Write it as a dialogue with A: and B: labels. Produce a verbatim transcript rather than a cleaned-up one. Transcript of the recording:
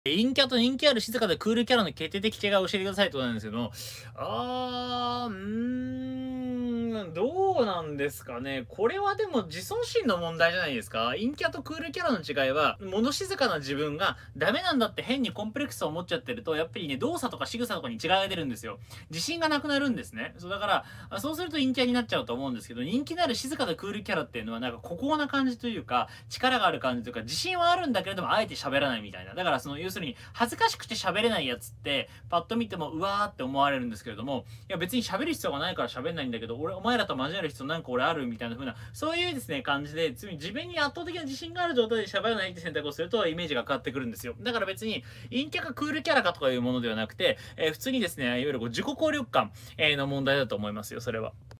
A: 陰キャと人気ある静かでクールキャラの決定的違いを教えてくださいってことなんですけども、あー、うーん、どうなんですかね。これはでも自尊心の問題じゃないですか。陰キャとクールキャラの違いは、物静かな自分がダメなんだって変にコンプレックスを持っちゃってると、やっぱりね、動作とか仕草とかに違いが出るんですよ。自信がなくなるんですね。そうだから、あそうすると陰キャになっちゃうと思うんですけど、人気のある静かなクールキャラっていうのはなんか孤高な感じというか、力がある感じというか、自信はあるんだけれども、あえて喋らないみたいな。だからその、要するに、恥ずかしくて喋れないやつって、パッと見ても、うわーって思われるんですけれども、いや別に喋る必要がないから喋んないんだけど、俺、お前らと交わる必要なんか俺あるみたいな風な、そういうですね、感じで、つまり自分に圧倒的な自信がある状態で喋らないって選択をすると、イメージが変わってくるんですよ。だから別に、陰キャかクールキャラかとかいうものではなくて、えー普通にですね、いわゆるこう自己効力感、えーの問題だと思いますよ、それは。